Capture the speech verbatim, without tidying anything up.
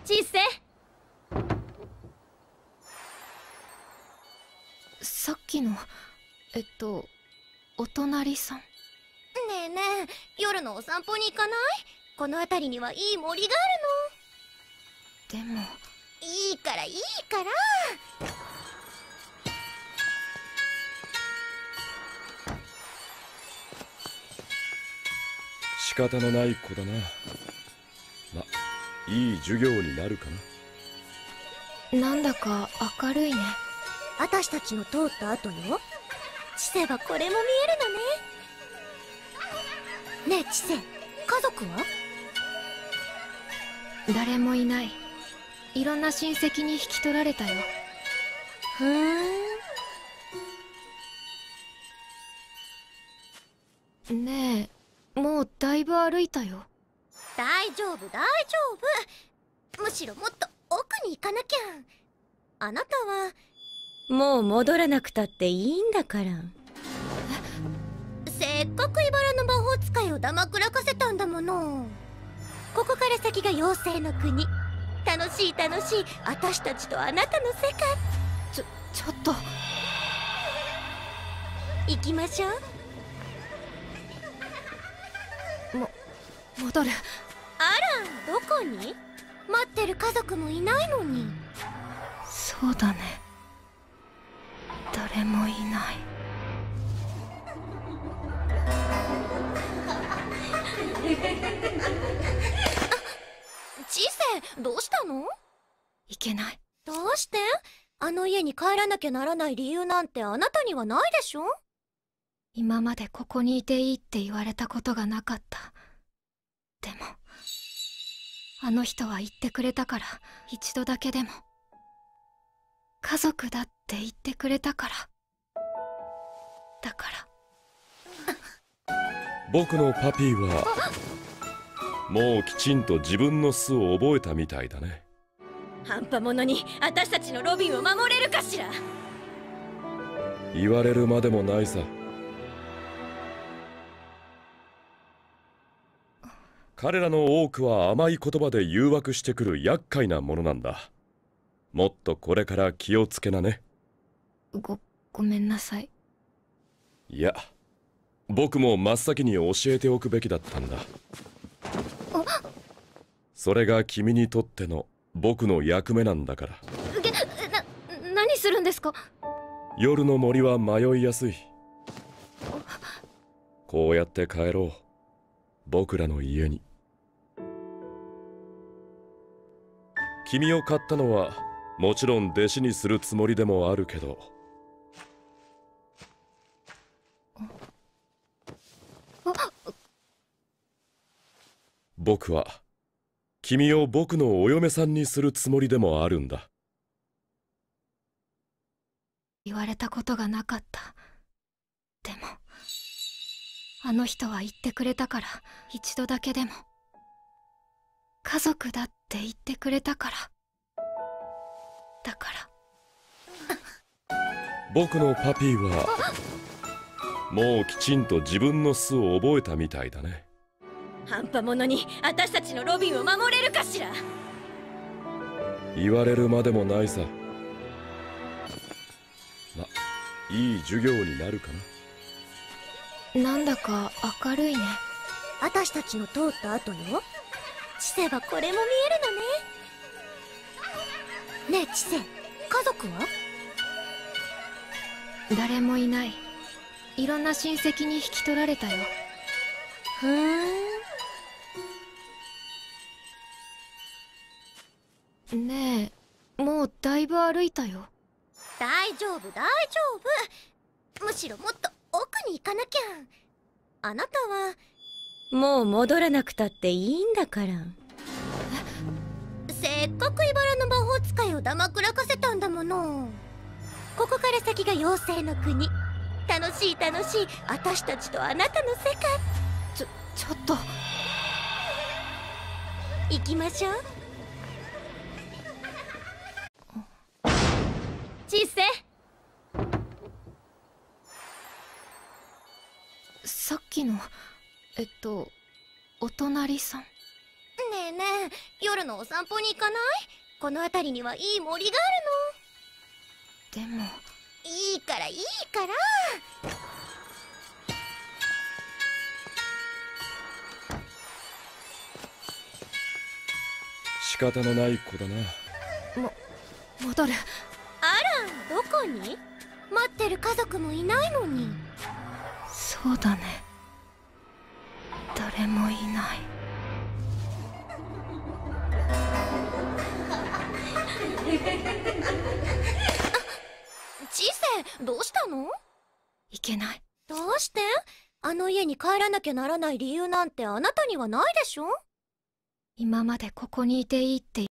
ちっせ。 さっきのえっとお隣さん。ねえねえ、夜のお散歩に行かない？この辺りにはいい森があるの。でもいいからいいから。 仕方のない子だな。ま、いい授業になるかな。なんだか明るいね。 私たちの通った後よ。チセはこれも見えるのね。ねえチセ、家族は？ 誰もいない。いろんな親戚に引き取られたよ。 ふーん。ねえ、もうだいぶ歩いたよ。 大丈夫大丈夫。むしろもっと奥に行かなきゃ。あなたはもう戻らなくたっていいんだから。 せっかく茨の魔法使いをだまくらかせたんだもの。ここから先が妖精の国。楽しい楽しい、私たちとあなたの世界。 ちょちょっと行きましょう。 も戻る。 あら、どこに？待ってる家族もいないのに。 そうだね、誰もいない。 チセ、どうしたの？ いけない。 どうして？あの家に帰らなきゃならない理由なんてあなたにはないでしょ？ 今までここにいていいって言われたことがなかった。でもあの人は言ってくれたから、一度だけでも。家族だって言ってくれたから。だから僕のパピーはもうきちんと自分の巣を覚えたみたいだね。 半端者に私たちのロビンを守れるかしら。 言われるまでもないさ。彼らの多くは甘い言葉で誘惑してくる厄介なものなんだ。もっとこれから気をつけなね。 ご、ごめんなさい。 いや、僕も真っ先に教えておくべきだったんだ。それが君にとっての僕の役目なんだから。 げ、な、何するんですか？ 夜の森は迷いやすい。こうやって帰ろう、僕らの家に。君を買ったのはもちろん弟子にするつもりでもあるけど、僕は君を僕のお嫁さんにするつもりでもあるんだ。 言われたことがなかった。でもあの人は言ってくれたから、一度だけでも。家族だって言ってくれたから。だから僕のパピーはもうきちんと自分の巣を覚えたみたいだね。 半端者に私たちのロビンを守れるかしら。 言われるまでもないさ。ま、いい授業になるかな。なんだか明るいね。 私たちの通った後よ。チセはこれも見えるのね。ねえチセ、家族は？ 誰もいない。いろんな親戚に引き取られたよ。 ふーん。ねえ、もうだいぶ歩いたよ。 大丈夫大丈夫。むしろもっと奥に行かなきゃ。あなたはもう戻らなくたっていいんだから。 せっかく茨の魔法使いをだまくらかせたんだもの。ここから先が妖精の国。楽しい楽しい、私たちとあなたの世界。 ちょ、ちょっと行きましょう。ちっせ。 さっきのえっとお隣さん。 ねえね夜のお散歩に行かない？この辺りにはいい森があでもるの。いいからいいから。 仕方のない子だな。 も戻る。 あら、どこに？待ってる家族もいないのに。 そうだね、誰もいない。 知性、どうしたの？ いけない。 どうして？あの家に帰らなきゃならない理由なんてあなたにはないでしょ？ 今までここにいていいって